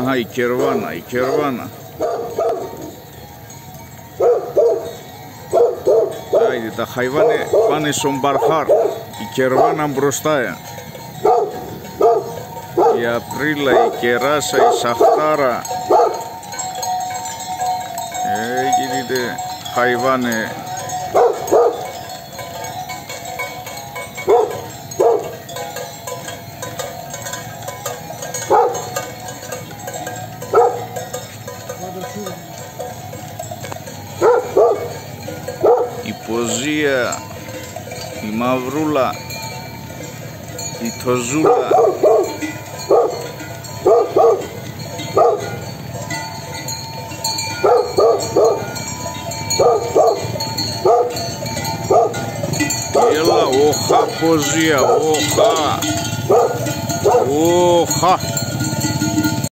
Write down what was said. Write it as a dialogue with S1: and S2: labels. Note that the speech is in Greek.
S1: Ага, η Κερβάνα, η Κερβάνα. Άιντε, τα χαϊβάνε πάνε στον Μπαρχάρ. Η Κερβάνα μπροστά. Η Απρίλα, η Κεράσα, η Σαχτάρα. Έγινε χαϊβάνε. Η Ποζία, η Μαυρούλα, η Τοζούλα. Έλα, όχα Ποζία, όχα. Όχα.